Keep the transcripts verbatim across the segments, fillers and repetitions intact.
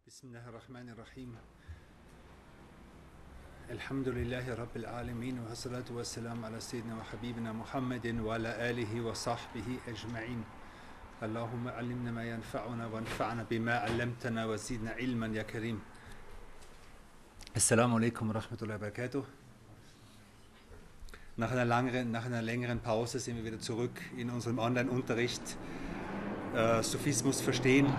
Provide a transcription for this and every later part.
بسم الله الرحمن الرحيم الحمد لله رب العالمين والصلاة والسلام على سيدنا وحبيبنا محمد وعلى آله وصحبه أجمعين اللهم علمنا ما ينفعنا وانفعنا بما علمتنا وزدنا علما يا كريم. Assalamu alaikum wa rahmatullahi wa barakatuh. Nach einer, langeren, nach einer längeren Pause sind wir wieder zurück in unserem Online-Unterricht äh, Sufismus verstehen.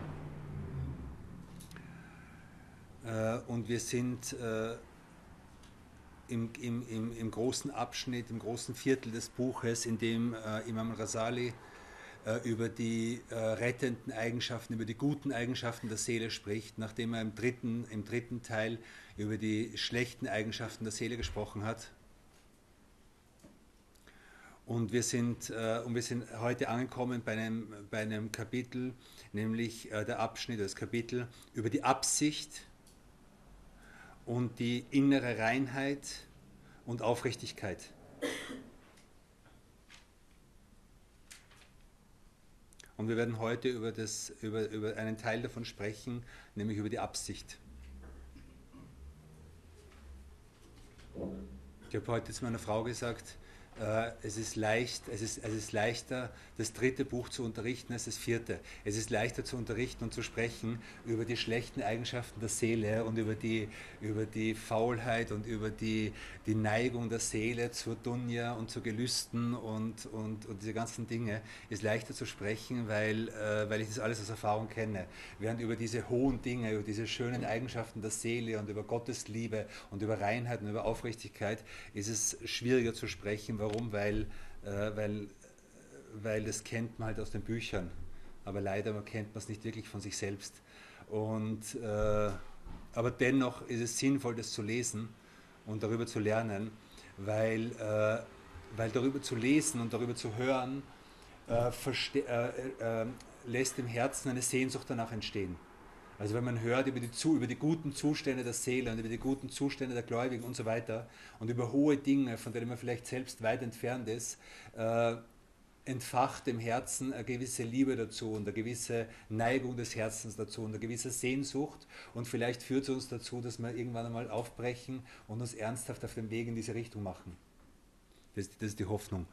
Äh, und wir sind äh, im, im, im, im großen Abschnitt, im großen Viertel des Buches, in dem äh, Imam al-Ghazali äh, über die äh, rettenden Eigenschaften, über die guten Eigenschaften der Seele spricht, nachdem er im dritten, im dritten Teil über die schlechten Eigenschaften der Seele gesprochen hat. Und wir sind, äh, und wir sind heute angekommen bei einem, bei einem Kapitel, nämlich äh, der Abschnitt, das Kapitel über die Absicht und die innere Reinheit und Aufrichtigkeit. Und wir werden heute über, das, über, über einen Teil davon sprechen, nämlich über die Absicht. Ich habe heute zu meiner Frau gesagt, äh, es, ist leicht, es, ist, es ist leichter, das dritte Buch zu unterrichten als das vierte. Es ist leichter zu unterrichten und zu sprechen über die schlechten Eigenschaften der Seele und über die, über die Faulheit und über die, die Neigung der Seele zur Dunya und zu Gelüsten und, und, und diese ganzen Dinge. Es ist leichter zu sprechen, weil, äh, weil ich das alles aus Erfahrung kenne. Während über diese hohen Dinge, über diese schönen Eigenschaften der Seele und über Gottes Liebe und über Reinheit und über Aufrichtigkeit ist es schwieriger zu sprechen. Warum? Weil, äh, weil, weil das kennt man halt aus den Büchern, aber leider kennt man es nicht wirklich von sich selbst. Und, äh, aber dennoch ist es sinnvoll, das zu lesen und darüber zu lernen, weil, äh, weil darüber zu lesen und darüber zu hören, äh, äh, äh, lässt im Herzen eine Sehnsucht danach entstehen. Also wenn man hört über die, über die guten Zustände der Seele und über die guten Zustände der Gläubigen und so weiter und über hohe Dinge, von denen man vielleicht selbst weit entfernt ist, äh, entfacht im Herzen eine gewisse Liebe dazu und eine gewisse Neigung des Herzens dazu und eine gewisse Sehnsucht, und vielleicht führt es uns dazu, dass wir irgendwann einmal aufbrechen und uns ernsthaft auf den Weg in diese Richtung machen. Das, das ist die Hoffnung.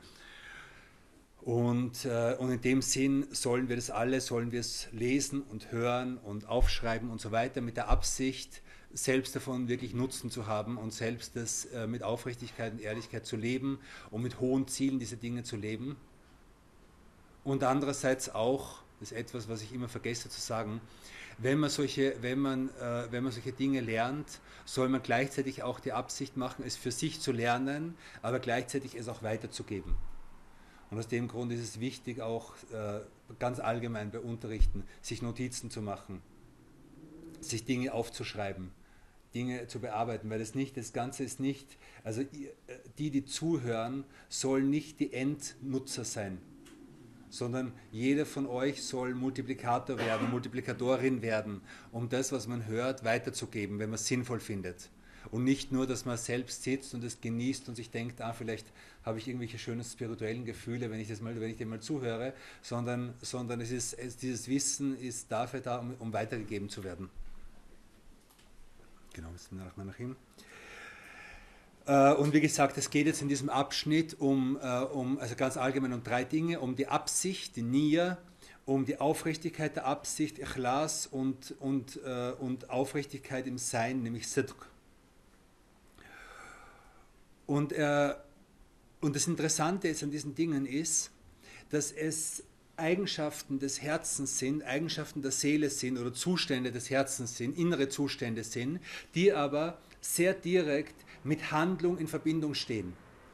Und, äh, und in dem Sinn sollen wir das alle, sollen wir es lesen und hören und aufschreiben und so weiter, mit der Absicht, selbst davon wirklich Nutzen zu haben und selbst das äh, mit Aufrichtigkeit und Ehrlichkeit zu leben und mit hohen Zielen diese Dinge zu leben. Und andererseits auch, das ist etwas, was ich immer vergesse zu sagen, wenn man solche, wenn man, äh, wenn man solche Dinge lernt, soll man gleichzeitig auch die Absicht machen, es für sich zu lernen, aber gleichzeitig es auch weiterzugeben. Und aus dem Grund ist es wichtig, auch äh, ganz allgemein bei Unterrichten, sich Notizen zu machen, sich Dinge aufzuschreiben, Dinge zu bearbeiten, weil das nicht, das Ganze ist nicht, also die, die zuhören, sollen nicht die Endnutzer sein, sondern jeder von euch soll Multiplikator werden, Multiplikatorin werden, um das, was man hört, weiterzugeben, wenn man es sinnvoll findet. Und nicht nur, dass man selbst sitzt und es genießt und sich denkt, ah, vielleicht habe ich irgendwelche schönen spirituellen Gefühle, wenn ich, das mal, wenn ich dem mal zuhöre, sondern, sondern es ist, es, dieses Wissen ist dafür da, um, um weitergegeben zu werden. Genau, das ist nach nach hin. Äh, und wie gesagt, es geht jetzt in diesem Abschnitt um, äh, um, also ganz allgemein um drei Dinge, um die Absicht, die Nia, um die Aufrichtigkeit der Absicht, Ikhlas und, und, äh, und Aufrichtigkeit im Sein, nämlich Sidq. Und, äh, und das Interessante jetzt an diesen Dingen ist, dass es Eigenschaften des Herzens sind, Eigenschaften der Seele sind oder Zustände des Herzens sind, innere Zustände sind, die aber sehr direkt mit Handlung in Verbindung stehen.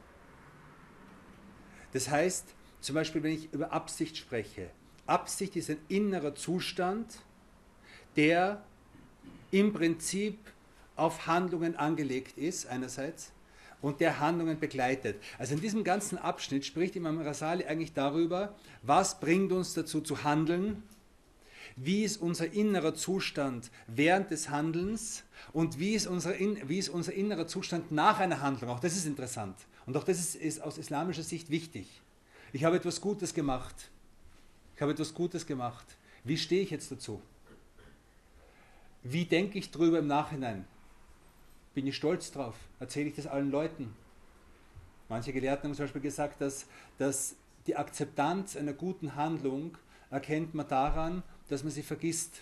Das heißt, zum Beispiel, wenn ich über Absicht spreche, Absicht ist ein innerer Zustand, der im Prinzip auf Handlungen angelegt ist, einerseits, und der Handlungen begleitet. Also in diesem ganzen Abschnitt spricht Imam Ghazali eigentlich darüber, was bringt uns dazu zu handeln, wie ist unser innerer Zustand während des Handelns und wie ist, unser, wie ist unser innerer Zustand nach einer Handlung. Auch das ist interessant und auch das ist, ist aus islamischer Sicht wichtig. Ich habe etwas Gutes gemacht. Ich habe etwas Gutes gemacht. Wie stehe ich jetzt dazu? Wie denke ich drüber im Nachhinein? Bin ich stolz drauf? Erzähle ich das allen Leuten? Manche Gelehrten haben zum Beispiel gesagt, dass, dass die Akzeptanz einer guten Handlung erkennt man daran, dass man sie vergisst.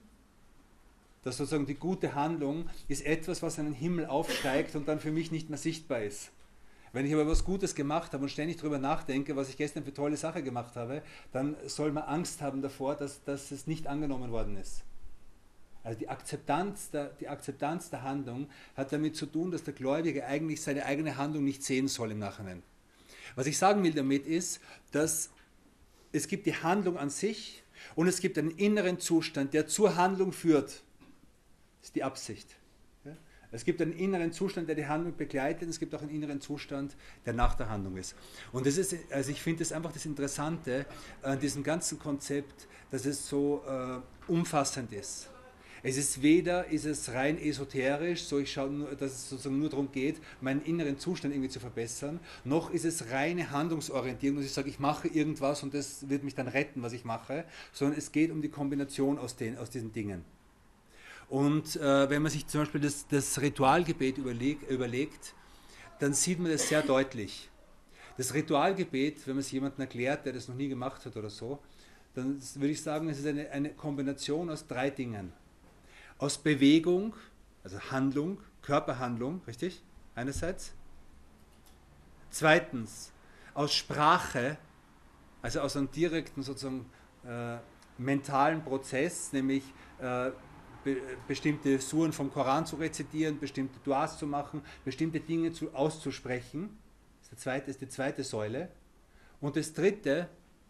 Dass sozusagen die gute Handlung ist etwas, was an den Himmel aufsteigt und dann für mich nicht mehr sichtbar ist. Wenn ich aber was Gutes gemacht habe und ständig darüber nachdenke, was ich gestern für tolle Sache gemacht habe, dann soll man Angst haben davor, dass, dass es nicht angenommen worden ist. Also die Akzeptanz, der, die Akzeptanz der Handlung hat damit zu tun, dass der Gläubige eigentlich seine eigene Handlung nicht sehen soll im Nachhinein. Was ich sagen will damit ist, dass es gibt die Handlung an sich und es gibt einen inneren Zustand, der zur Handlung führt. Das ist die Absicht. Es gibt einen inneren Zustand, der die Handlung begleitet, es gibt auch einen inneren Zustand, der nach der Handlung ist. Und das ist, also ich finde das einfach das Interessante an diesem ganzen Konzept, dass es so äh, umfassend ist. Es ist weder, ist es rein esoterisch, so ich schaue nur, dass es sozusagen nur darum geht, meinen inneren Zustand irgendwie zu verbessern, noch ist es reine Handlungsorientierung, dass ich sage, ich mache irgendwas und das wird mich dann retten, was ich mache, sondern es geht um die Kombination aus, den, aus diesen Dingen. Und äh, wenn man sich zum Beispiel das, das Ritualgebet überleg, überlegt, dann sieht man das sehr deutlich. Das Ritualgebet, wenn man es jemandem erklärt, der das noch nie gemacht hat oder so, dann würde ich sagen, es ist eine, eine Kombination aus drei Dingen. Aus Bewegung, also Handlung, Körperhandlung, richtig? Einerseits. Zweitens, aus Sprache, also aus einem direkten sozusagen äh, mentalen Prozess, nämlich äh, be bestimmte Suren vom Koran zu rezitieren, bestimmte Duas zu machen, bestimmte Dinge zu, auszusprechen. Das ist, der zweite, ist die zweite Säule. Und das dritte,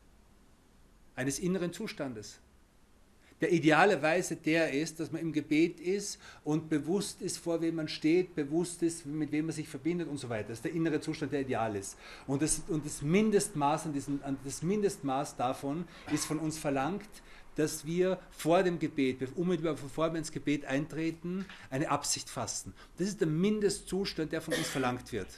eines inneren Zustandes, der idealerweise der ist, dass man im Gebet ist und bewusst ist, vor wem man steht, bewusst ist, mit wem man sich verbindet und so weiter. Das ist der innere Zustand, der ideal ist. Und das, und das, Mindestmaß, an diesen, an das Mindestmaß davon ist von uns verlangt, dass wir vor dem Gebet, unmittelbar bevor wir ins Gebet eintreten, eine Absicht fassen. Das ist der Mindestzustand, der von uns verlangt wird.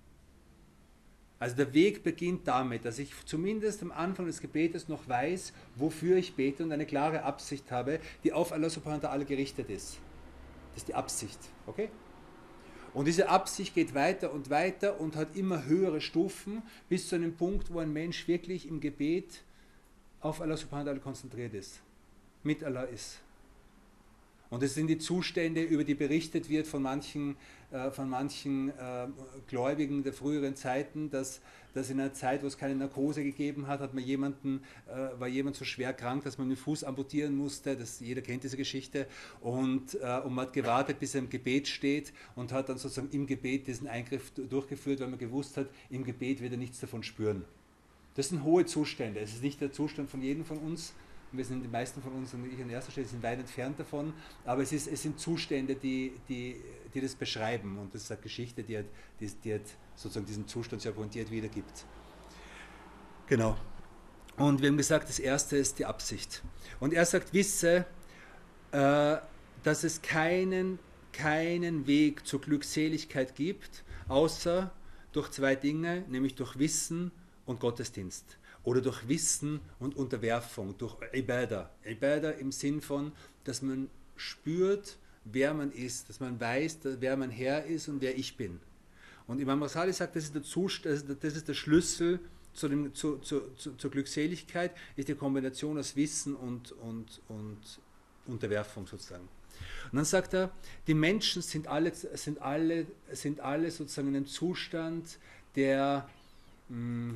Also der Weg beginnt damit, dass ich zumindest am Anfang des Gebetes noch weiß, wofür ich bete und eine klare Absicht habe, die auf Allah subhanahu wa ta'ala gerichtet ist. Das ist die Absicht. Okay? Und diese Absicht geht weiter und weiter und hat immer höhere Stufen, bis zu einem Punkt, wo ein Mensch wirklich im Gebet auf Allah subhanahu wa ta'ala konzentriert ist, mit Allah ist. Und es sind die Zustände, über die berichtet wird von manchen, äh, von manchen äh, Gläubigen der früheren Zeiten, dass, dass in einer Zeit, wo es keine Narkose gegeben hat, hat man jemanden, äh, war jemand so schwer krank, dass man den Fuß amputieren musste. Das, jeder kennt diese Geschichte. Und, äh, und man hat gewartet, bis er im Gebet steht und hat dann sozusagen im Gebet diesen Eingriff durchgeführt, weil man gewusst hat, im Gebet wird er nichts davon spüren. Das sind hohe Zustände. Es ist nicht der Zustand von jedem von uns. Wir sind die meisten von uns, und ich an erster Stelle, sind weit entfernt davon, aber es, ist, es sind Zustände, die, die, die das beschreiben, und das ist eine Geschichte, die, hat, die, die hat sozusagen diesen Zustand sehr pointiert wiedergibt. Genau. Und wir haben gesagt, das erste ist die Absicht. Und er sagt, wisse, äh, dass es keinen, keinen Weg zur Glückseligkeit gibt, außer durch zwei Dinge, nämlich durch Wissen und Gottesdienst. Oder durch Wissen und Unterwerfung, durch Ibadah. Ibadah im Sinn von, dass man spürt, wer man ist, dass man weiß, wer mein Herr ist und wer ich bin. Und Imam Rasali sagt, das ist der, Zustand, das ist der Schlüssel zu dem, zu, zu, zu, zur Glückseligkeit, ist die Kombination aus Wissen und, und, und Unterwerfung sozusagen. Und dann sagt er, die Menschen sind alle, sind alle, sind alle sozusagen in einem Zustand, der... Mh,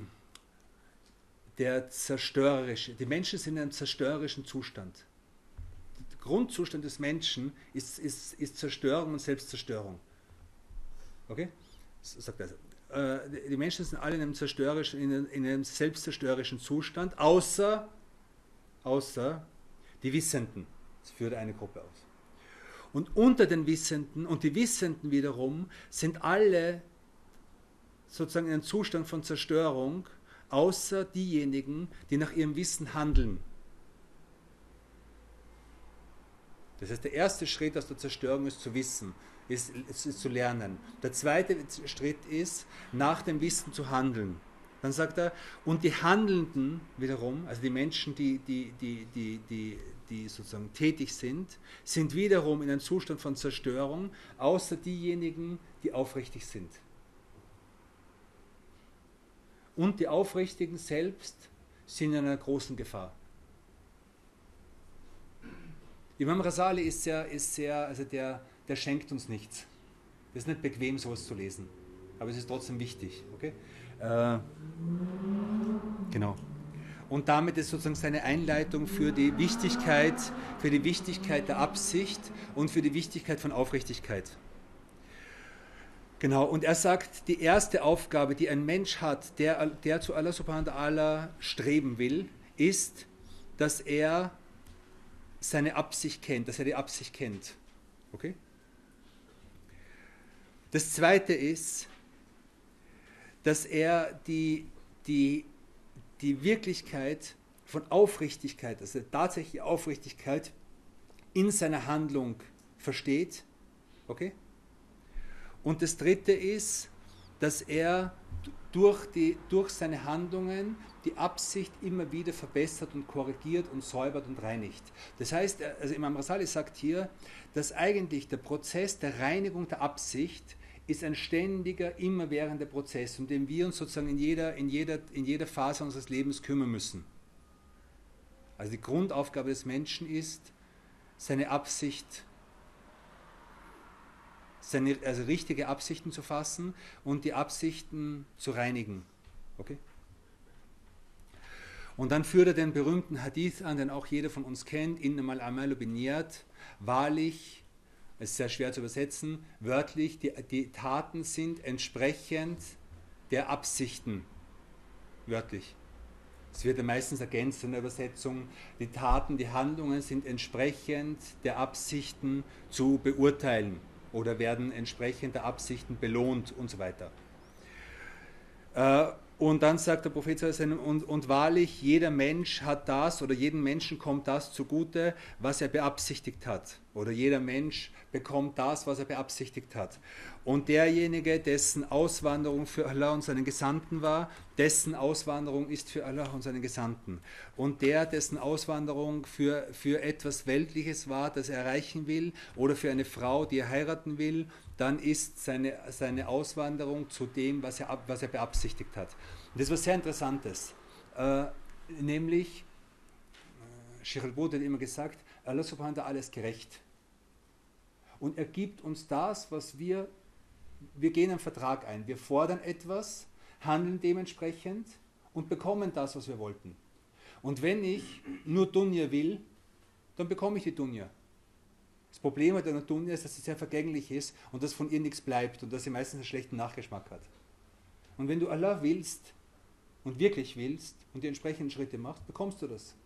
der zerstörerische, die Menschen sind in einem zerstörerischen Zustand. Der Grundzustand des Menschen ist, ist, ist Zerstörung und Selbstzerstörung. Okay? So sagt er. Äh, die Menschen sind alle in einem, zerstörerischen, in einem, in einem selbstzerstörerischen Zustand, außer, außer die Wissenden. Das führt eine Gruppe aus. Und unter den Wissenden, und die Wissenden wiederum, sind alle sozusagen in einem Zustand von Zerstörung, außer diejenigen, die nach ihrem Wissen handeln. Das heißt, der erste Schritt aus der Zerstörung ist zu wissen, ist, ist, ist zu lernen. Der zweite Schritt ist, nach dem Wissen zu handeln. Dann sagt er, und die Handelnden wiederum, also die Menschen, die, die, die, die, die, die sozusagen tätig sind, sind wiederum in einem Zustand von Zerstörung, außer diejenigen, die aufrichtig sind. Und die Aufrichtigen selbst sind in einer großen Gefahr. Imam Rasali ist sehr, ist sehr also der, der schenkt uns nichts. Es ist nicht bequem, sowas zu lesen, aber es ist trotzdem wichtig. Okay? Äh, genau. Und damit ist sozusagen seine Einleitung für die Wichtigkeit, für die Wichtigkeit der Absicht und für die Wichtigkeit von Aufrichtigkeit. Genau, und er sagt, die erste Aufgabe, die ein Mensch hat, der, der zu Allah subhanahu wa ta'ala streben will, ist, dass er seine Absicht kennt, dass er die Absicht kennt. Okay? Das zweite ist, dass er die, die, die Wirklichkeit von Aufrichtigkeit, also tatsächliche Aufrichtigkeit in seiner Handlung versteht. Okay? Und das dritte ist, dass er durch, die, durch seine Handlungen die Absicht immer wieder verbessert und korrigiert und säubert und reinigt. Das heißt, also Imam Rasali sagt hier, dass eigentlich der Prozess der Reinigung der Absicht ist ein ständiger, immerwährender Prozess, um den wir uns sozusagen in jeder, in jeder, in jeder Phase unseres Lebens kümmern müssen. Also die Grundaufgabe des Menschen ist, seine Absicht, seine, also richtige Absichten zu fassen und die Absichten zu reinigen. Okay? Und dann führt er den berühmten Hadith an, den auch jeder von uns kennt, innamal amalu binniyat, wahrlich, es ist sehr schwer zu übersetzen, wörtlich, die, die Taten sind entsprechend der Absichten, wörtlich. Es wird ja meistens ergänzt in der Übersetzung, die Taten, die Handlungen sind entsprechend der Absichten zu beurteilen oder werden entsprechend der Absichten belohnt und so weiter. Äh, Und dann sagt der Prophet, und, und wahrlich, jeder Mensch hat das oder jedem Menschen kommt das zugute, was er beabsichtigt hat. Oder jeder Mensch bekommt das, was er beabsichtigt hat. Und derjenige, dessen Auswanderung für Allah und seinen Gesandten war, dessen Auswanderung ist für Allah und seinen Gesandten. Und der, dessen Auswanderung für, für etwas Weltliches war, das er erreichen will, oder für eine Frau, die er heiraten will, dann ist seine, seine Auswanderung zu dem, was er, was er beabsichtigt hat. Und das ist was sehr Interessantes. Äh, nämlich, äh, Sheikh al-Budi hat immer gesagt, Allah subhanahu wa ta'ala ist gerecht. Und er gibt uns das, was wir, wir gehen einen Vertrag ein. Wir fordern etwas, handeln dementsprechend und bekommen das, was wir wollten. Und wenn ich nur Dunya will, dann bekomme ich die Dunya. Das Problem mit einer Dunya ist, dass sie sehr vergänglich ist und dass von ihr nichts bleibt und dass sie meistens einen schlechten Nachgeschmack hat. Und wenn du Allah willst und wirklich willst und die entsprechenden Schritte machst, bekommst du das.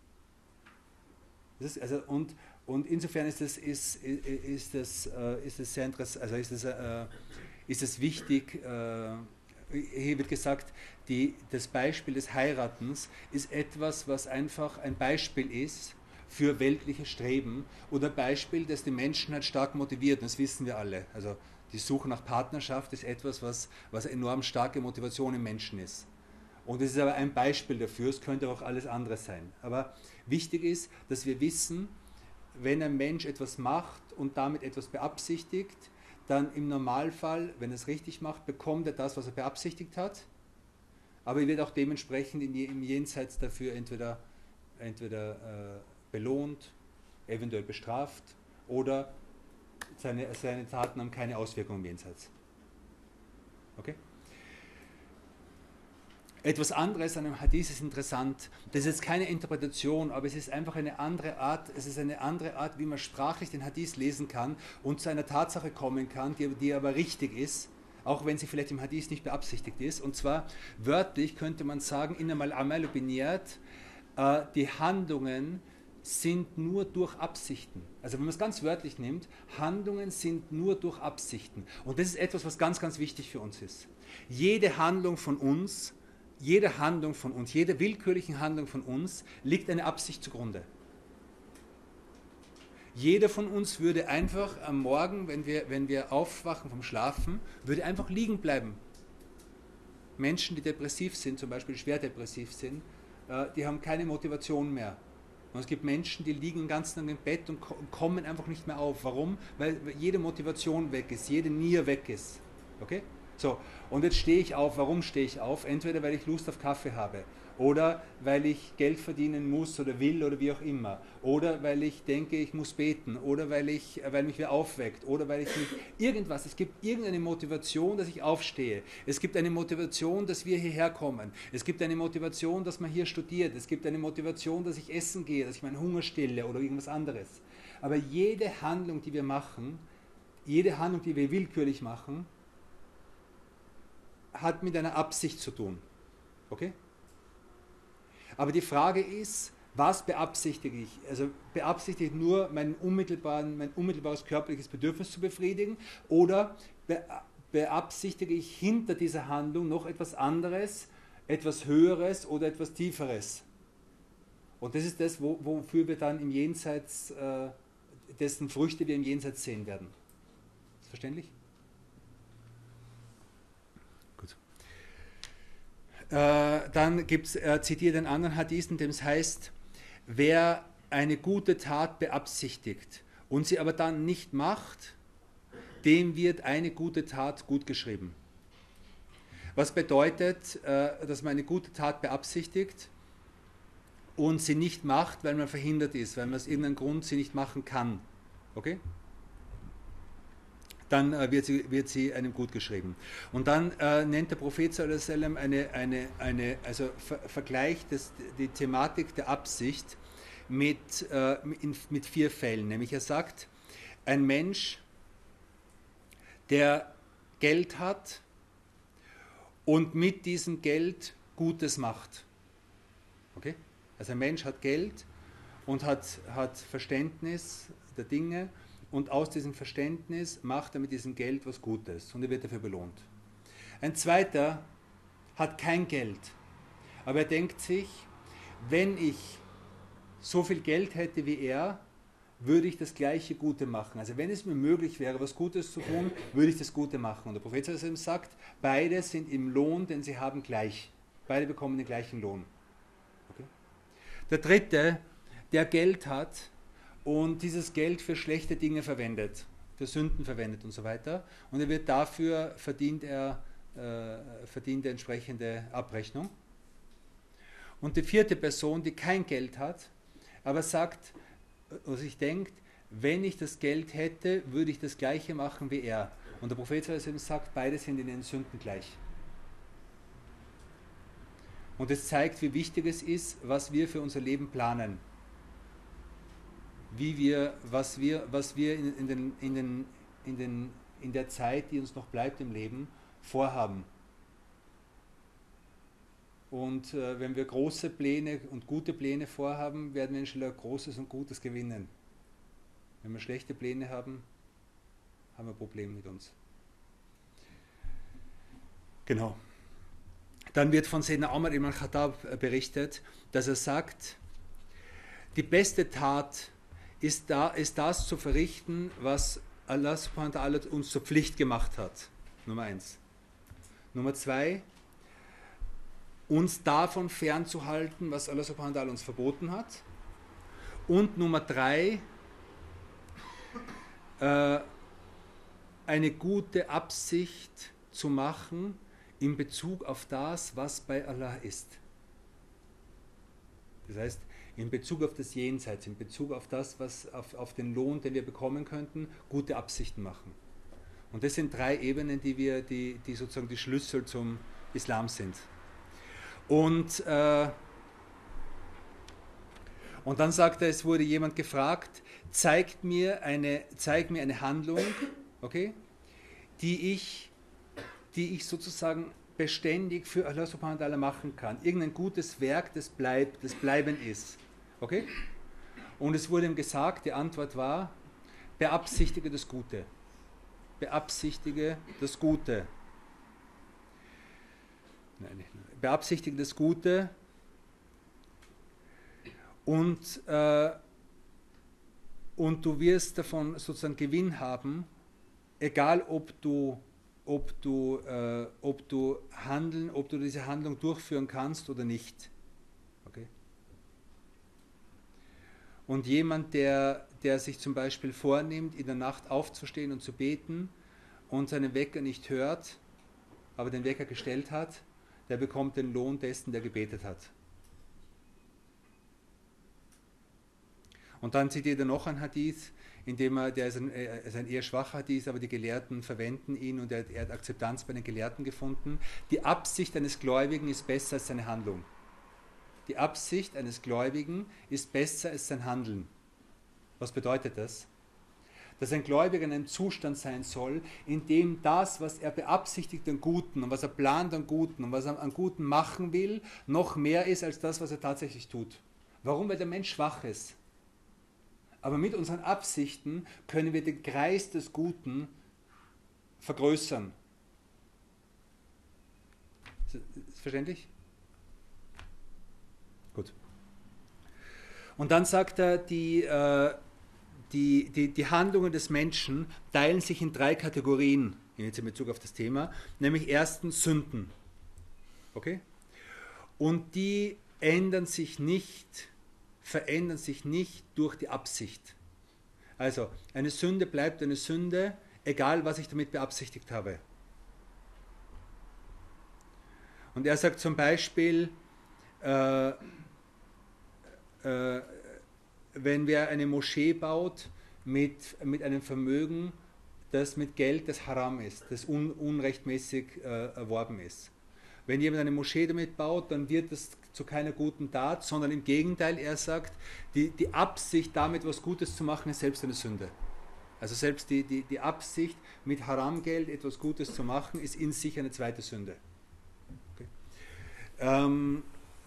das ist also, und, und insofern ist es ist, ist, ist, ist, ist sehr interessant, also ist es, äh, ist es wichtig, äh, hier wird gesagt, die, das Beispiel des Heiratens ist etwas, was einfach ein Beispiel ist für weltliche Streben oder ein Beispiel, das die Menschen halt stark motiviert. Das wissen wir alle. Also die Suche nach Partnerschaft ist etwas, was, was enorm starke Motivation im Menschen ist. Und es ist aber ein Beispiel dafür, es könnte auch alles andere sein. Aber wichtig ist, dass wir wissen, wenn ein Mensch etwas macht und damit etwas beabsichtigt, dann im Normalfall, wenn er es richtig macht, bekommt er das, was er beabsichtigt hat, aber er wird auch dementsprechend im Jenseits dafür entweder, entweder äh, belohnt, eventuell bestraft oder seine, seine Taten haben keine Auswirkungen im Jenseits. Okay? Etwas anderes an dem Hadith ist interessant. Das ist jetzt keine Interpretation, aber es ist einfach eine andere Art, es ist eine andere Art, wie man sprachlich den Hadith lesen kann und zu einer Tatsache kommen kann, die, die aber richtig ist, auch wenn sie vielleicht im Hadith nicht beabsichtigt ist. Und zwar wörtlich könnte man sagen, innamal amalu binniyat, äh, die Handlungen sind nur durch Absichten. Also wenn man es ganz wörtlich nimmt, Handlungen sind nur durch Absichten. Und das ist etwas, was ganz, ganz wichtig für uns ist. Jede Handlung von uns, jede Handlung von uns, jede willkürliche Handlung von uns liegt eine Absicht zugrunde. Jeder von uns würde einfach am Morgen, wenn wir, wenn wir aufwachen vom Schlafen, würde einfach liegen bleiben. Menschen, die depressiv sind, zum Beispiel schwer depressiv sind, äh, die haben keine Motivation mehr. Und es gibt Menschen, die liegen den ganzen Tag im Bett und ko kommen einfach nicht mehr auf. Warum? Weil jede Motivation weg ist, jede Nier weg ist. Okay? So, und jetzt stehe ich auf. Warum stehe ich auf? Entweder weil ich Lust auf Kaffee habe oder weil ich Geld verdienen muss oder will oder wie auch immer. Oder weil ich denke, ich muss beten oder weil, ich, weil mich wer aufweckt oder weil ich mich irgendwas, es gibt irgendeine Motivation, dass ich aufstehe. Es gibt eine Motivation, dass wir hierher kommen. Es gibt eine Motivation, dass man hier studiert. Es gibt eine Motivation, dass ich essen gehe, dass ich meinen Hunger stille oder irgendwas anderes. Aber jede Handlung, die wir machen, jede Handlung, die wir willkürlich machen, hat mit einer Absicht zu tun. Okay? Aber die Frage ist, was beabsichtige ich? Also beabsichtige ich nur, mein, unmittelbaren, mein unmittelbares körperliches Bedürfnis zu befriedigen oder be, beabsichtige ich hinter dieser Handlung noch etwas anderes, etwas Höheres oder etwas Tieferes? Und das ist das, wo, wofür wir dann im Jenseits, äh, dessen Früchte wir im Jenseits sehen werden. Ist das verständlich? Äh, dann gibt's, äh, zitiert einen anderen Hadith, in dem es heißt, wer eine gute Tat beabsichtigt und sie aber dann nicht macht, dem wird eine gute Tat gut geschrieben. Was bedeutet, äh, dass man eine gute Tat beabsichtigt und sie nicht macht, weil man verhindert ist, weil man aus irgendeinem Grund sie nicht machen kann. Okay? Dann äh, wird, sie, wird sie einem gut geschrieben. Und dann äh, nennt der Prophet sallallahu alaihi wasallam eine, eine, eine, also ver vergleicht das, die Thematik der Absicht mit, äh, in, mit vier Fällen. Nämlich er sagt, ein Mensch, der Geld hat und mit diesem Geld Gutes macht. Okay? Also ein Mensch hat Geld und hat, hat Verständnis der Dinge, und aus diesem Verständnis macht er mit diesem Geld was Gutes und er wird dafür belohnt. Ein zweiter hat kein Geld, aber er denkt sich, wenn ich so viel Geld hätte wie er, würde ich das gleiche Gute machen. Also wenn es mir möglich wäre, was Gutes zu tun, würde ich das Gute machen. Und der Prophet sagt, beide sind im Lohn, den sie haben, gleich. Beide bekommen den gleichen Lohn. Okay? Der dritte, der Geld hat, und dieses Geld für schlechte Dinge verwendet, für Sünden verwendet und so weiter. Und er wird dafür, verdient er, äh, verdient er entsprechende Abrechnung. Und die vierte Person, die kein Geld hat, aber sagt, oder sich denkt, wenn ich das Geld hätte, würde ich das Gleiche machen wie er. Und der Prophet sagt, beide sind in den Sünden gleich. Und es zeigt, wie wichtig es ist, was wir für unser Leben planen. Wie wir, was wir, was wir in, in, den, in, den, in, den, in der Zeit, die uns noch bleibt im Leben, vorhaben. Und äh, wenn wir große Pläne und gute Pläne vorhaben, werden wir inshallah Großes und Gutes gewinnen. Wenn wir schlechte Pläne haben, haben wir ein Problem mit uns. Genau. Dann wird von Sayyidina Umar ibn al-Khattab berichtet, dass er sagt, die beste Tat ist, da, ist das zu verrichten, was Allah subhanahu wa ta'ala uns zur Pflicht gemacht hat. Nummer eins. Nummer zwei, uns davon fernzuhalten, was Allah subhanahu wa ta'ala uns verboten hat. Und Nummer drei, äh, eine gute Absicht zu machen in Bezug auf das, was bei Allah ist. Das heißt, in Bezug auf das Jenseits, in Bezug auf das, was auf, auf den Lohn, den wir bekommen könnten, gute Absichten machen. Und das sind drei Ebenen, die, wir, die, die sozusagen die Schlüssel zum Islam sind. Und, äh, und dann sagt er, es wurde jemand gefragt, zeigt mir eine, zeig mir eine Handlung, okay, die ich, die ich sozusagen beständig für Allah subhanahu wa ta'ala machen kann. Irgendein gutes Werk, das bleibt, das bleiben ist. Okay? Und es wurde ihm gesagt, die Antwort war, beabsichtige das Gute. Beabsichtige das Gute. Nein, beabsichtige das Gute und, äh, und du wirst davon sozusagen Gewinn haben, egal ob du ob du, äh, ob du handeln, ob du diese Handlung durchführen kannst oder nicht. Okay? Und jemand, der, der sich zum Beispiel vornimmt, in der Nacht aufzustehen und zu beten und seinen Wecker nicht hört, aber den Wecker gestellt hat, der bekommt den Lohn dessen, der gebetet hat. Und dann zitiert er noch ein Hadith, in dem er, der ist ein, äh, ist ein eher schwacher Hadith, aber die Gelehrten verwenden ihn und er, er hat Akzeptanz bei den Gelehrten gefunden. Die Absicht eines Gläubigen ist besser als seine Handlung. Die Absicht eines Gläubigen ist besser als sein Handeln. Was bedeutet das? Dass ein Gläubiger in einem Zustand sein soll, in dem das, was er beabsichtigt an Guten und was er plant an Guten und was er an Guten machen will, noch mehr ist als das, was er tatsächlich tut. Warum? Weil der Mensch schwach ist. Aber mit unseren Absichten können wir den Kreis des Guten vergrößern. Ist das verständlich? Gut. Und dann sagt er, die, äh, die, die, die Handlungen des Menschen teilen sich in drei Kategorien, jetzt in Bezug auf das Thema, nämlich erstens Sünden. Okay? Und die ändern sich nicht, verändern sich nicht durch die Absicht. Also, eine Sünde bleibt eine Sünde, egal was ich damit beabsichtigt habe. Und er sagt zum Beispiel, äh, äh, wenn wer eine Moschee baut mit, mit einem Vermögen, das mit Geld, das haram ist, das un, unrechtmäßig äh, erworben ist. Wenn jemand eine Moschee damit baut, dann wird es zu keiner guten Tat, sondern im Gegenteil, er sagt, die, die Absicht, damit was Gutes zu machen, ist selbst eine Sünde. Also selbst die, die, die Absicht, mit Haramgeld etwas Gutes zu machen, ist in sich eine zweite Sünde. Okay. Ähm,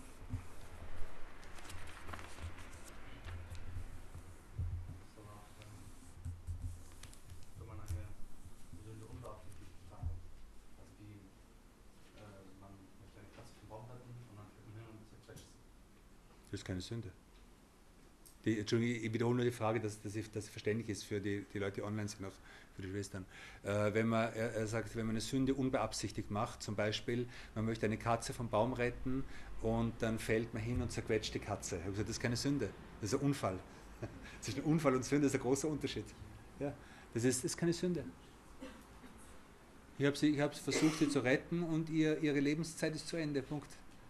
Das ist keine Sünde. Die, Entschuldigung, ich wiederhole nur die Frage, dass, dass, ich, dass es verständlich ist für die, die Leute, die online sind, auch für die Schwestern. Äh, wenn man, er, er sagt, wenn man eine Sünde unbeabsichtigt macht, zum Beispiel, man möchte eine Katze vom Baum retten und dann fällt man hin und zerquetscht die Katze. Ich habe gesagt, das ist keine Sünde, das ist ein Unfall. Zwischen Unfall und Sünde ist ein großer Unterschied. Ja, das, ist, das ist keine Sünde. Ich habe sie, ich habe versucht, sie zu retten und ihr, ihre Lebenszeit ist zu Ende. Punkt.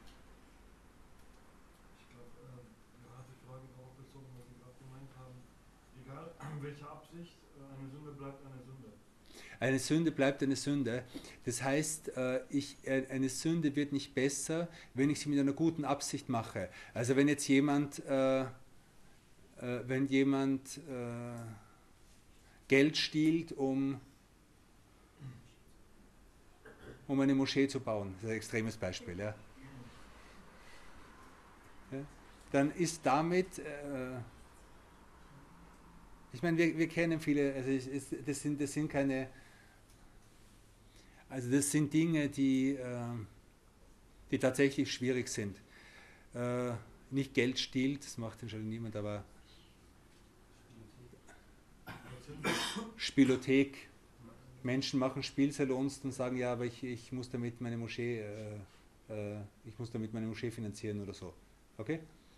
Welche Absicht, eine Sünde bleibt eine Sünde. Eine Sünde bleibt eine Sünde. Das heißt, ich, eine Sünde wird nicht besser, wenn ich sie mit einer guten Absicht mache. Also wenn jetzt jemand, äh, wenn jemand äh, Geld stiehlt, um, um eine Moschee zu bauen, das ist ein extremes Beispiel, ja. Ja? Dann ist damit... Äh, Ich meine, wir, wir kennen viele, also es, es, das, sind, das sind keine, also das sind Dinge, die, äh, die tatsächlich schwierig sind. Äh, nicht Geld stiehlt, das macht schon niemand, aber Spielothek. Menschen machen Spielsalons und sagen, ja, aber ich, ich muss damit meine Moschee, äh, äh, ich muss damit meine Moschee finanzieren oder so. Okay?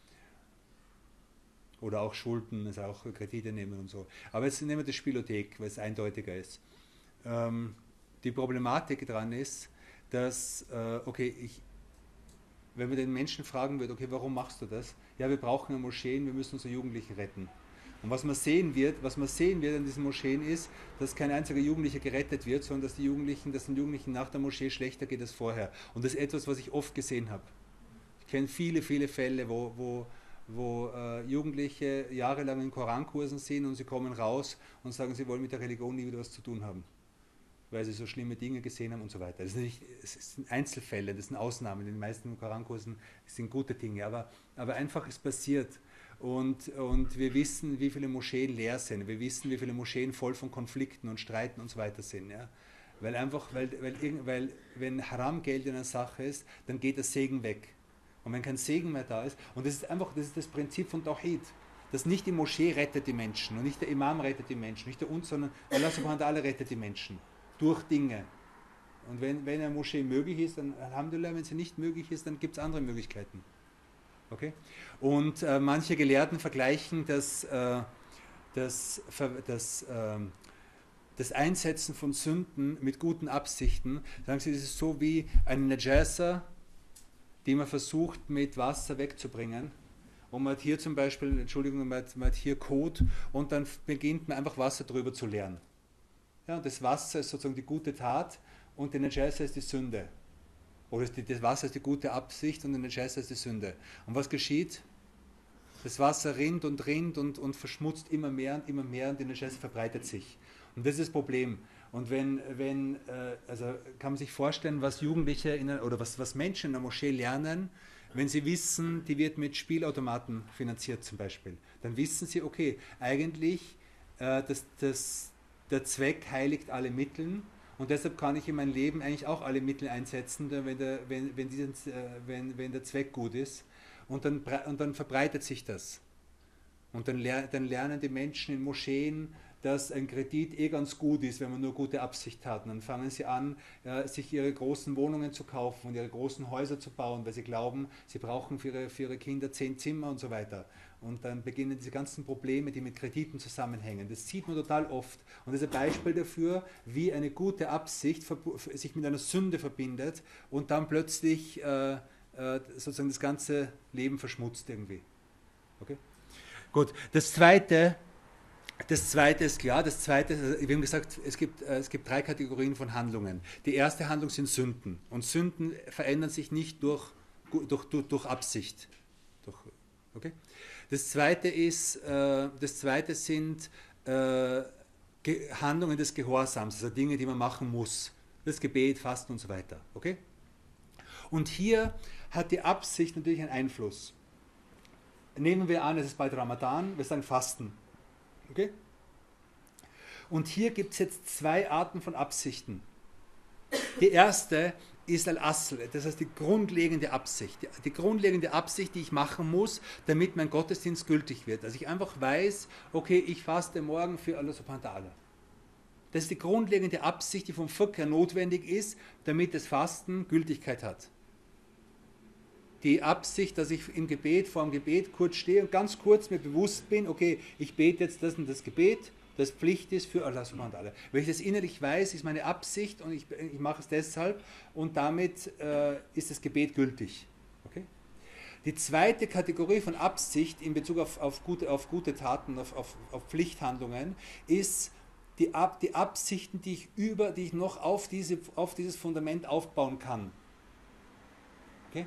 Oder auch Schulden, also auch Kredite nehmen und so. Aber jetzt nehmen wir das Spielothek, weil es eindeutiger ist. Ähm, die Problematik daran ist, dass, äh, okay, ich, wenn man den Menschen fragen würde, okay, warum machst du das? Ja, wir brauchen eine Moscheen, wir müssen unsere Jugendlichen retten. Und was man sehen wird, was man sehen wird an diesen Moscheen ist, dass kein einziger Jugendlicher gerettet wird, sondern dass die Jugendlichen, dass den Jugendlichen nach der Moschee schlechter geht als vorher. Und das ist etwas, was ich oft gesehen habe. Ich kenne viele, viele Fälle, wo, wo wo äh, Jugendliche jahrelang in Korankursen sind und sie kommen raus und sagen, sie wollen mit der Religion nie wieder was zu tun haben, weil sie so schlimme Dinge gesehen haben und so weiter. Das sind, nicht, das sind Einzelfälle, das sind Ausnahmen. In den meisten Korankursen sind gute Dinge, aber, aber einfach ist passiert. Und, und wir wissen, wie viele Moscheen leer sind. Wir wissen, wie viele Moscheen voll von Konflikten und Streiten und so weiter sind. Ja? Weil einfach, weil, weil, weil wenn Haramgeld in einer Sache ist, dann geht der Segen weg. Und wenn kein Segen mehr da ist, und das ist einfach, das ist das Prinzip von Tawhid, dass nicht die Moschee rettet die Menschen und nicht der Imam rettet die Menschen, nicht der uns, sondern Allah subhanahu wa ta'ala rettet die Menschen durch Dinge. Und wenn, wenn eine Moschee möglich ist, dann Alhamdulillah, wenn sie nicht möglich ist, dann gibt es andere Möglichkeiten. Okay? Und äh, manche Gelehrten vergleichen das, äh, das, das, äh, das Einsetzen von Sünden mit guten Absichten. Sagen sie, das ist so wie ein Najasa, die man versucht mit Wasser wegzubringen. Und man hat hier zum Beispiel, Entschuldigung, man hat, man hat hier Kot und dann beginnt man einfach Wasser drüber zu leeren. Ja, und das Wasser ist sozusagen die gute Tat und der Najasa ist die Sünde. Oder das Wasser ist die gute Absicht und der Najasa ist die Sünde. Und was geschieht? Das Wasser rinnt und rinnt und, und verschmutzt immer mehr und immer mehr und die Najasa verbreitet sich. Und das ist das Problem. Und wenn, wenn äh, also kann man sich vorstellen, was Jugendliche in einer, oder was, was Menschen in der Moschee lernen, wenn sie wissen, die wird mit Spielautomaten finanziert zum Beispiel, dann wissen sie, okay, eigentlich äh, das, das, der Zweck heiligt alle Mittel und deshalb kann ich in mein Leben eigentlich auch alle Mittel einsetzen, wenn der, wenn, wenn diesen, äh, wenn, wenn der Zweck gut ist und dann, und dann verbreitet sich das. Und dann, ler dann lernen die Menschen in Moscheen, dass ein Kredit eh ganz gut ist, wenn man nur gute Absicht hat. Und dann fangen sie an, äh, sich ihre großen Wohnungen zu kaufen und ihre großen Häuser zu bauen, weil sie glauben, sie brauchen für ihre, für ihre Kinder zehn Zimmer und so weiter. Und dann beginnen diese ganzen Probleme, die mit Krediten zusammenhängen. Das sieht man total oft. Und das ist ein Beispiel dafür, wie eine gute Absicht sich mit einer Sünde verbindet und dann plötzlich äh, äh, sozusagen das ganze Leben verschmutzt irgendwie. Okay? Gut, das Zweite... Das zweite ist klar, das zweite, wir haben gesagt, es gibt, es gibt drei Kategorien von Handlungen. Die erste Handlung sind Sünden. Und Sünden verändern sich nicht durch, durch, durch, durch Absicht. Durch, okay? Das zweite ist, äh, das zweite sind äh, Handlungen des Gehorsams, also Dinge, die man machen muss. Das Gebet, Fasten und so weiter. Okay? Und hier hat die Absicht natürlich einen Einfluss. Nehmen wir an, es ist bald Ramadan, wir sagen Fasten. Okay? Und hier gibt es jetzt zwei Arten von Absichten. Die erste ist Al-Asl, das heißt die grundlegende Absicht. Die, die grundlegende Absicht, die ich machen muss, damit mein Gottesdienst gültig wird. Dass ich einfach weiß, okay, ich faste morgen für Allah subhanahu wa ta'ala. Das ist die grundlegende Absicht, die vom Fiqh her notwendig ist, damit das Fasten Gültigkeit hat. Die Absicht, dass ich im Gebet, vor dem Gebet kurz stehe und ganz kurz mir bewusst bin, okay, ich bete jetzt das und das Gebet, das Pflicht ist für Allah subhanahu wa ta'ala. Wenn ich das innerlich weiß, ist meine Absicht und ich, ich mache es deshalb und damit äh, ist das Gebet gültig. Okay? Die zweite Kategorie von Absicht in Bezug auf, auf, gute, auf gute Taten, auf, auf, auf Pflichthandlungen, ist die, Ab, die Absichten, die ich, über, die ich noch auf, diese, auf dieses Fundament aufbauen kann. Okay?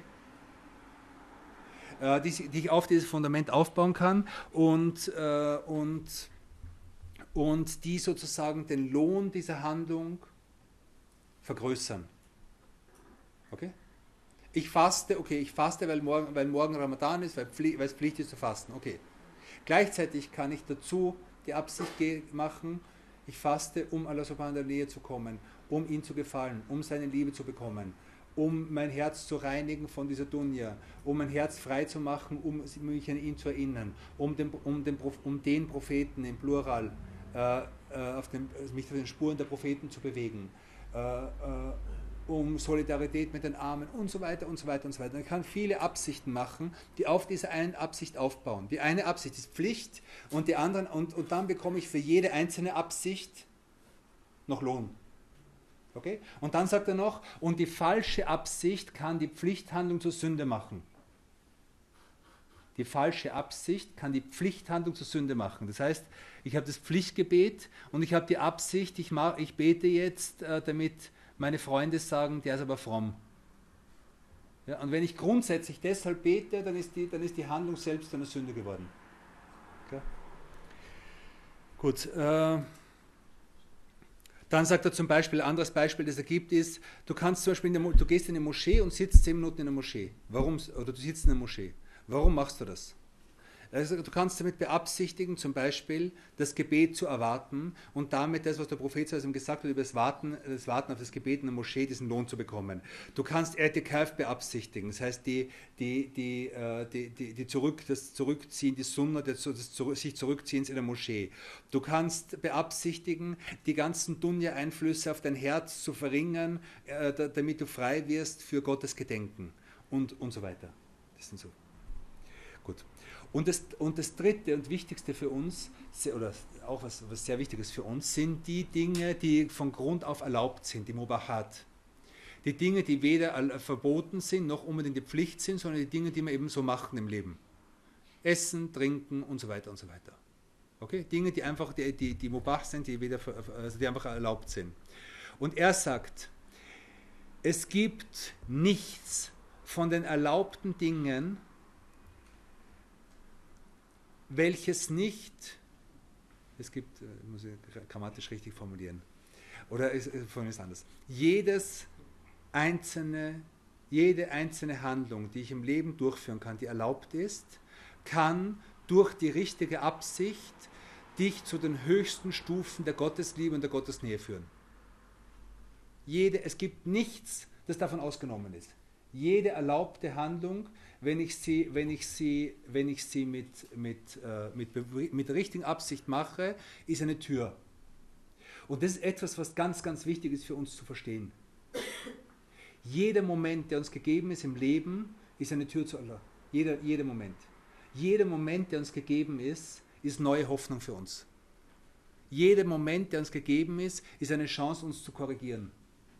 Die, die ich auf dieses Fundament aufbauen kann und, äh, und, und die sozusagen den Lohn dieser Handlung vergrößern. Okay? Ich faste, okay, ich faste, weil morgen, weil morgen Ramadan ist, weil, Pflicht, weil es Pflicht ist zu fasten. Okay. Gleichzeitig kann ich dazu die Absicht machen, ich faste, um Allah subhanahu wa ta'ala Nähe zu kommen, um ihm zu gefallen, um seine Liebe zu bekommen, um mein Herz zu reinigen von dieser Dunya, um mein Herz frei zu machen, um mich an ihn zu erinnern, um den, um den, um den Propheten im Plural, äh, auf den, mich auf den Spuren der Propheten zu bewegen, äh, äh, um Solidarität mit den Armen und so weiter und so weiter und so weiter. Man kann viele Absichten machen, die auf dieser einen Absicht aufbauen. Die eine Absicht ist Pflicht und die anderen, und, und dann bekomme ich für jede einzelne Absicht noch Lohn. Okay? Und dann sagt er noch, und die falsche Absicht kann die Pflichthandlung zur Sünde machen. Die falsche Absicht kann die Pflichthandlung zur Sünde machen. Das heißt, ich habe das Pflichtgebet und ich habe die Absicht, ich, mach, ich bete jetzt, äh, damit meine Freunde sagen, der ist aber fromm. Ja, und wenn ich grundsätzlich deshalb bete, dann ist die, dann ist die Handlung selbst eine Sünde geworden. Okay? Gut. Äh, Dann sagt er zum Beispiel, ein anderes Beispiel, das er gibt, ist, du kannst zum Beispiel, in der, du gehst in eine Moschee und sitzt zehn Minuten in der Moschee. Warum? Oder du sitzt in der Moschee. Warum machst du das? Also du kannst damit beabsichtigen, zum Beispiel das Gebet zu erwarten und damit das, was der Prophet gesagt hat, über das Warten, das Warten auf das Gebet in der Moschee, diesen Lohn zu bekommen. Du kannst I'tikaf beabsichtigen, das heißt die, die, die, die, die, die zurück, das Zurückziehen, die Sunna, das, das sich Zurückziehens in der Moschee. Du kannst beabsichtigen, die ganzen Dunya-Einflüsse auf dein Herz zu verringern, damit du frei wirst für Gottes Gedenken und, und so weiter. Das sind so. Gut. Und das, und das dritte und wichtigste für uns, oder auch was, was sehr wichtiges für uns, sind die Dinge, die von Grund auf erlaubt sind, die Mubahat. Die Dinge, die weder verboten sind, noch unbedingt die Pflicht sind, sondern die Dinge, die wir eben so machen im Leben. Essen, trinken und so weiter und so weiter. Okay? Dinge, die einfach, die, die, die Mubah sind, die, weder, also die einfach erlaubt sind. Und er sagt, es gibt nichts von den erlaubten Dingen, welches nicht, es gibt, muss ich grammatisch richtig formulieren, oder ist es anders, jedes einzelne, jede einzelne Handlung, die ich im Leben durchführen kann, die erlaubt ist, kann durch die richtige Absicht dich zu den höchsten Stufen der Gottesliebe und der Gottesnähe führen. Jede, es gibt nichts, das davon ausgenommen ist. Jede erlaubte Handlung, wenn ich sie, wenn ich sie, wenn ich sie mit, mit, äh, mit, mit der richtigen Absicht mache, ist eine Tür. Und das ist etwas, was ganz, ganz wichtig ist für uns zu verstehen. Jeder Moment, der uns gegeben ist im Leben, ist eine Tür zu Allah. Jeder, jeder Moment. Jeder Moment, der uns gegeben ist, ist neue Hoffnung für uns. Jeder Moment, der uns gegeben ist, ist eine Chance, uns zu korrigieren.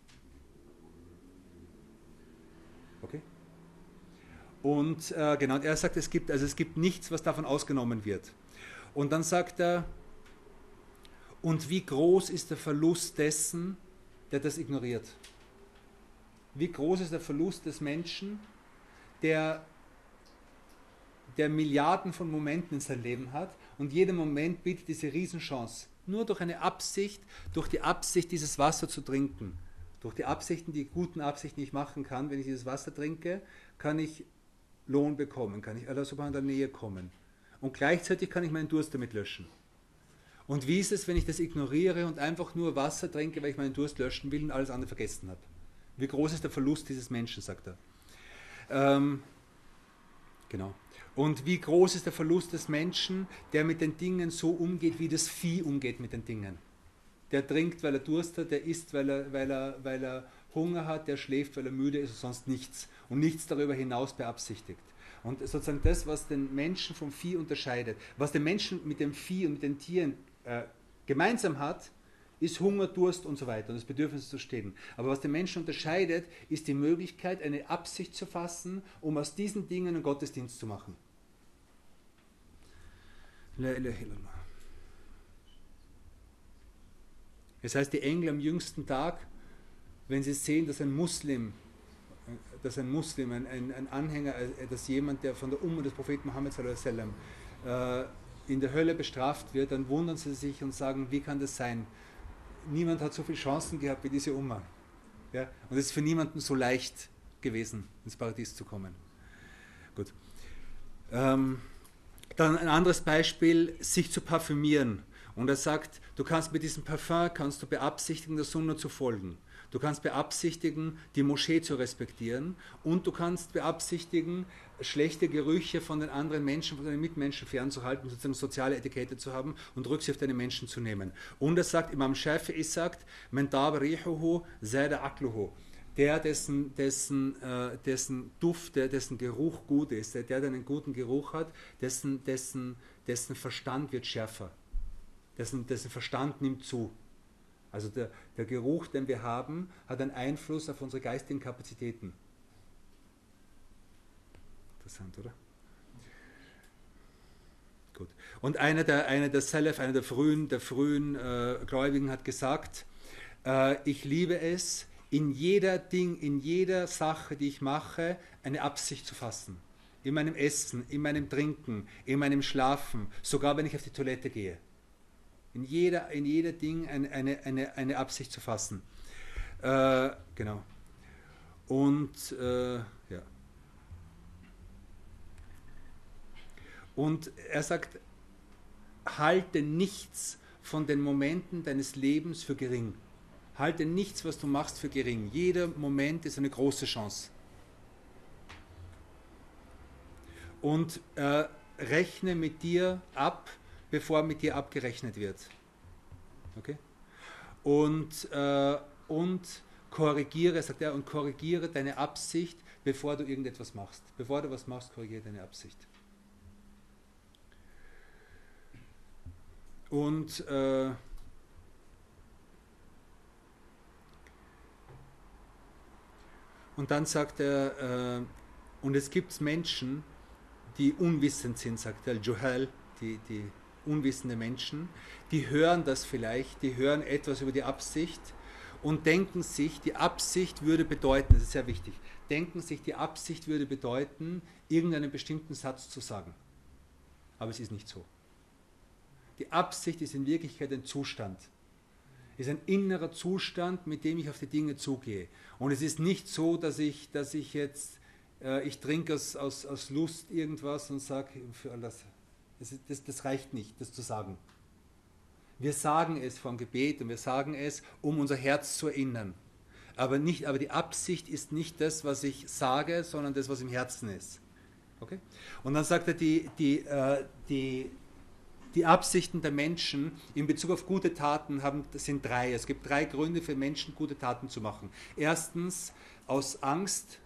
Okay? Und äh, genau, er sagt, es gibt, also es gibt nichts, was davon ausgenommen wird. Und dann sagt er, und wie groß ist der Verlust dessen, der das ignoriert? Wie groß ist der Verlust des Menschen, der, der Milliarden von Momenten in seinem Leben hat und jeder Moment bietet diese Riesenchance, nur durch eine Absicht, durch die Absicht, dieses Wasser zu trinken. Durch die Absichten, die guten Absichten, die ich machen kann, wenn ich dieses Wasser trinke, kann ich Lohn bekommen, kann ich Allah subhanahu wa ta'ala Nähe kommen. Und gleichzeitig kann ich meinen Durst damit löschen. Und wie ist es, wenn ich das ignoriere und einfach nur Wasser trinke, weil ich meinen Durst löschen will und alles andere vergessen habe? Wie groß ist der Verlust dieses Menschen, sagt er. Ähm, genau. Und wie groß ist der Verlust des Menschen, der mit den Dingen so umgeht, wie das Vieh umgeht mit den Dingen. Der trinkt, weil er Durst hat, der isst, weil er, weil er, weil er Hunger hat, der schläft, weil er müde ist und sonst nichts. Und nichts darüber hinaus beabsichtigt. Und sozusagen das, was den Menschen vom Vieh unterscheidet, was den Menschen mit dem Vieh und mit den Tieren äh, gemeinsam hat, ist Hunger, Durst und so weiter und das Bedürfnis zu stillen. Aber was den Menschen unterscheidet, ist die Möglichkeit, eine Absicht zu fassen, um aus diesen Dingen einen Gottesdienst zu machen. La ilaha illallah. Das heißt, die Engel am jüngsten Tag, wenn sie sehen, dass ein Muslim, dass ein Muslim, ein, ein, ein Anhänger, dass jemand, der von der Umma des Propheten Muhammad sallallahu alaihi wasallam äh, in der Hölle bestraft wird, dann wundern sie sich und sagen, wie kann das sein? Niemand hat so viele Chancen gehabt wie diese Umma. Ja? Und es ist für niemanden so leicht gewesen, ins Paradies zu kommen. Gut. Ähm, dann ein anderes Beispiel, sich zu parfümieren. Und er sagt, du kannst mit diesem Parfum kannst du beabsichtigen, der Sunna zu folgen. Du kannst beabsichtigen, die Moschee zu respektieren und du kannst beabsichtigen, schlechte Gerüche von den anderen Menschen, von deinen Mitmenschen fernzuhalten, sozusagen soziale Etikette zu haben und Rücksicht auf deine Menschen zu nehmen. Und er sagt, Imam Shafi'i sagt, man daba rihuhu zada aqluhu. Der, dessen, dessen, äh, dessen Duft, dessen Geruch gut ist, der, der einen guten Geruch hat, dessen, dessen, dessen Verstand wird schärfer. Dessen, dessen Verstand nimmt zu. Also der, der Geruch, den wir haben, hat einen Einfluss auf unsere geistigen Kapazitäten. Interessant, oder? Gut. Und einer der, einer der Salaf, einer der frühen, der frühen äh, Gläubigen hat gesagt, äh, ich liebe es, in jeder Ding, in jeder Sache, die ich mache, eine Absicht zu fassen. In meinem Essen, in meinem Trinken, in meinem Schlafen, sogar wenn ich auf die Toilette gehe. In jeder, in jeder Ding eine, eine, eine, eine Absicht zu fassen. Äh, genau. Und, äh, ja. Und er sagt, halte nichts von den Momenten deines Lebens für gering. Halte nichts, was du machst, für gering. Jeder Moment ist eine große Chance. Und äh, rechne mit dir ab, bevor mit dir abgerechnet wird. Okay? Und, äh, und korrigiere, sagt er, und korrigiere deine Absicht, bevor du irgendetwas machst. Bevor du was machst, korrigiere deine Absicht. Und äh, und dann sagt er, äh, und es gibt Menschen, die unwissend sind, sagt er, Juhal, die, die unwissende Menschen, die hören das vielleicht, die hören etwas über die Absicht und denken sich, die Absicht würde bedeuten, das ist sehr wichtig, denken sich, die Absicht würde bedeuten, irgendeinen bestimmten Satz zu sagen. Aber es ist nicht so. Die Absicht ist in Wirklichkeit ein Zustand. Ist ein innerer Zustand, mit dem ich auf die Dinge zugehe. Und es ist nicht so, dass ich, dass ich jetzt, äh, ich trinke aus, aus, aus Lust irgendwas und sage, für alles. Das, das, das reicht nicht, das zu sagen. Wir sagen es vom Gebet und wir sagen es, um unser Herz zu erinnern. Aber, nicht, aber die Absicht ist nicht das, was ich sage, sondern das, was im Herzen ist. Okay? Und dann sagt er, die, die, äh, die, die Absichten der Menschen in Bezug auf gute Taten haben, das sind drei. Es gibt drei Gründe für Menschen, gute Taten zu machen. Erstens aus Angst,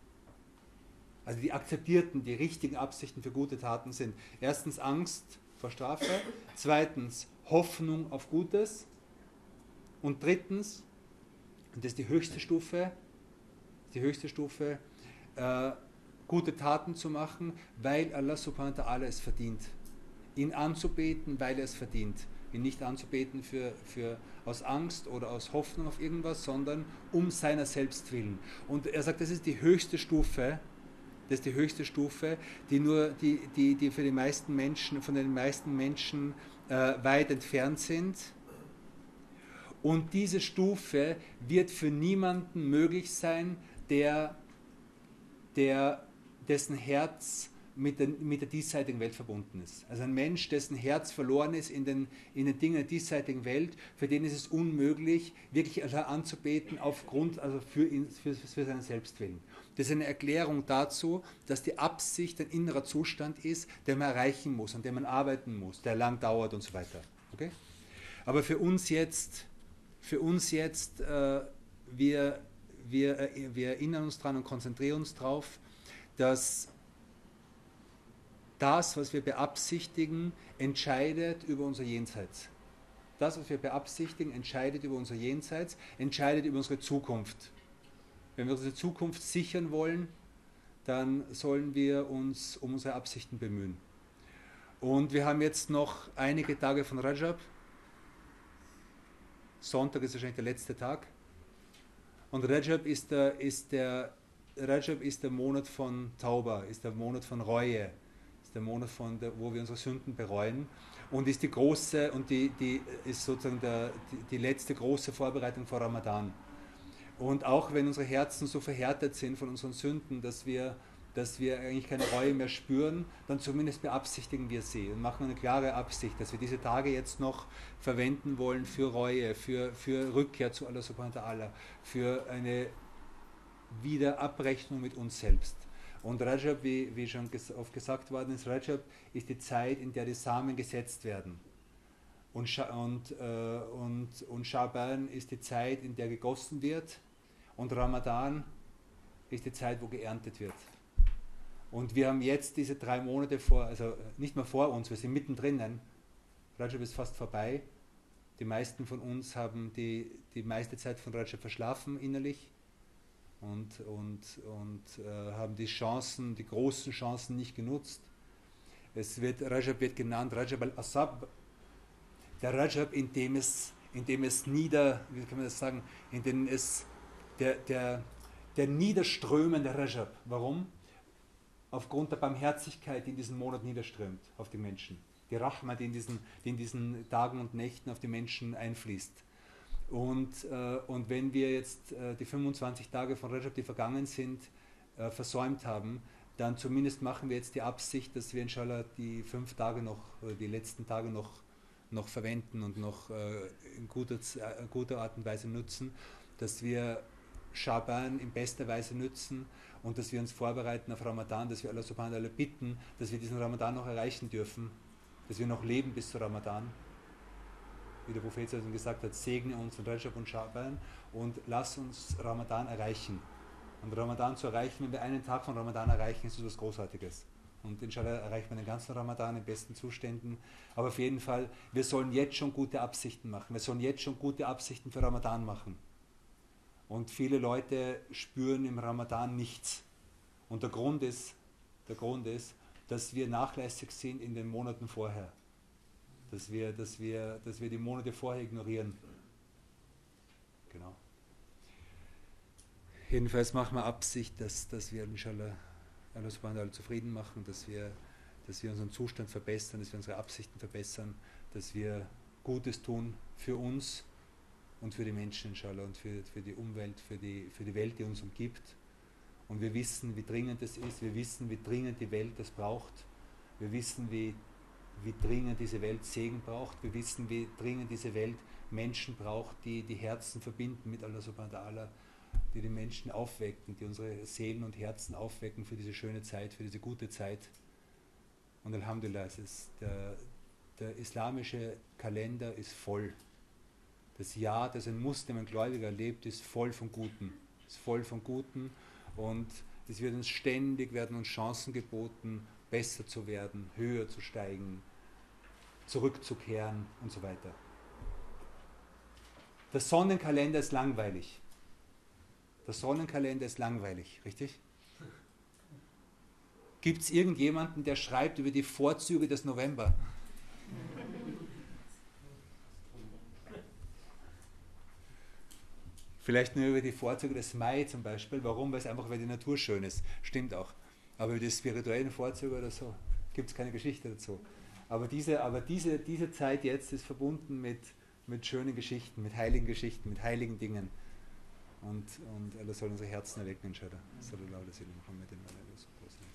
also die akzeptierten, die richtigen Absichten für gute Taten sind erstens Angst vor Strafe, zweitens Hoffnung auf Gutes und drittens, und das ist die höchste Stufe, die höchste Stufe, äh, gute Taten zu machen, weil Allah subhanahu wa ta'ala es verdient. Ihn anzubeten, weil er es verdient. Ihn nicht anzubeten für, für, aus Angst oder aus Hoffnung auf irgendwas, sondern um seiner selbst willen. Und er sagt, das ist die höchste Stufe, das ist die höchste Stufe, die nur, die, die, die für die meisten Menschen, von den meisten Menschen äh, weit entfernt sind. Und diese Stufe wird für niemanden möglich sein, der, der dessen Herz mit der, mit der diesseitigen Welt verbunden ist. Also ein Mensch, dessen Herz verloren ist in den, in den Dingen der diesseitigen Welt, für den ist es unmöglich, wirklich Allah anzubeten aufgrund, also für, ihn, für, für seinen Selbstwillen. Das ist eine Erklärung dazu, dass die Absicht ein innerer Zustand ist, den man erreichen muss, an dem man arbeiten muss, der lang dauert und so weiter. Okay? Aber für uns jetzt, für uns jetzt, äh, wir, wir, äh, wir erinnern uns daran und konzentrieren uns darauf, dass das, was wir beabsichtigen, entscheidet über unser Jenseits. Das, was wir beabsichtigen, entscheidet über unser Jenseits, entscheidet über unsere Zukunft. Wenn wir unsere Zukunft sichern wollen, dann sollen wir uns um unsere Absichten bemühen. Und wir haben jetzt noch einige Tage von Rajab. Sonntag ist wahrscheinlich der letzte Tag. Und Rajab ist der, ist der, Rajab ist der Monat von Tauba, ist der Monat von Reue. Der Monat, von der, wo wir unsere Sünden bereuen, und ist die große und die, die ist sozusagen der, die, die letzte große Vorbereitung vor Ramadan. Und auch wenn unsere Herzen so verhärtet sind von unseren Sünden, dass wir, dass wir eigentlich keine Reue mehr spüren, dann zumindest beabsichtigen wir sie und machen eine klare Absicht, dass wir diese Tage jetzt noch verwenden wollen für Reue, für, für Rückkehr zu Allah subhanahu wa ta'ala, für eine Wiederabrechnung mit uns selbst. Und Rajab, wie, wie schon ges oft gesagt worden ist, Rajab ist die Zeit, in der die Samen gesetzt werden. Und, Scha und, äh, und, und Schaban ist die Zeit, in der gegossen wird. Und Ramadan ist die Zeit, wo geerntet wird. Und wir haben jetzt diese drei Monate vor, also nicht mehr vor uns, wir sind mittendrin. Rajab ist fast vorbei. Die meisten von uns haben die, die meiste Zeit von Rajab verschlafen innerlich. Und, und, und äh, haben die Chancen, die großen Chancen nicht genutzt. Es wird, Rajab wird genannt, Rajab al-Asab, der Rajab, in dem es, in dem es nieder, wie kann man das sagen, in dem es, der, der, der niederströmende Rajab. Warum? Aufgrund der Barmherzigkeit, die in diesem Monat niederströmt auf die Menschen. Die Rahma, die in diesen, die in diesen Tagen und Nächten auf die Menschen einfließt. Und, äh, und wenn wir jetzt äh, die fünfundzwanzig Tage von Rajab, die vergangen sind, äh, versäumt haben, dann zumindest machen wir jetzt die Absicht, dass wir inshallah die fünf Tage noch, oder die letzten Tage noch, noch verwenden und noch äh, in guter, äh, guter Art und Weise nutzen, dass wir Schaban in bester Weise nutzen und dass wir uns vorbereiten auf Ramadan, dass wir Allah subhanahu wa ta'ala bitten, dass wir diesen Ramadan noch erreichen dürfen, dass wir noch leben bis zu Ramadan. Wie der Prophet gesagt hat, segne uns in Rajab und Schaban und lass uns Ramadan erreichen. Und Ramadan zu erreichen, wenn wir einen Tag von Ramadan erreichen, ist etwas Großartiges. Und inshallah erreicht man den ganzen Ramadan in besten Zuständen. Aber auf jeden Fall, wir sollen jetzt schon gute Absichten machen. Wir sollen jetzt schon gute Absichten für Ramadan machen. Und viele Leute spüren im Ramadan nichts. Und der Grund ist, der Grund ist, dass wir nachlässig sind in den Monaten vorher. Dass wir, dass wir, dass wir die Monate vorher ignorieren. Genau. Jedenfalls machen wir Absicht, dass, dass wir inshallah Allah subhanahu wa ta'ala zufrieden machen, dass wir, dass wir unseren Zustand verbessern, dass wir unsere Absichten verbessern, dass wir Gutes tun für uns und für die Menschen inshallah und für, für die Umwelt, für die, für die Welt, die uns umgibt. Und wir wissen, wie dringend es ist, wir wissen, wie dringend die Welt es braucht, wir wissen, wie, wie dringend diese Welt Segen braucht, wir wissen, wie dringend diese Welt Menschen braucht, die die Herzen verbinden mit Allah subhanahu wa ta'ala, die die Menschen aufwecken, die unsere Seelen und Herzen aufwecken für diese schöne Zeit, für diese gute Zeit. Und Alhamdulillah, es ist der, der islamische Kalender ist voll. Das Jahr, das ein Muslim, ein Gläubiger erlebt, ist voll von Guten. Ist voll von Guten und es wird uns ständig, werden uns Chancen geboten, besser zu werden, höher zu steigen, zurückzukehren und so weiter. Der Sonnenkalender ist langweilig. Der Sonnenkalender ist langweilig, richtig? Gibt es irgendjemanden, der schreibt über die Vorzüge des November? Vielleicht nur über die Vorzüge des Mai zum Beispiel. Warum? Weil es einfach, weil die Natur schön ist. Stimmt auch. Aber über die spirituellen Vorzüge oder so gibt es keine Geschichte dazu. Aber diese, aber diese, diese Zeit jetzt ist verbunden mit, mit schönen Geschichten, mit heiligen Geschichten, mit heiligen Dingen. Und, und Allah soll unsere Herzen erwecken, inshallah. Sallallahu alaihi wa sallam.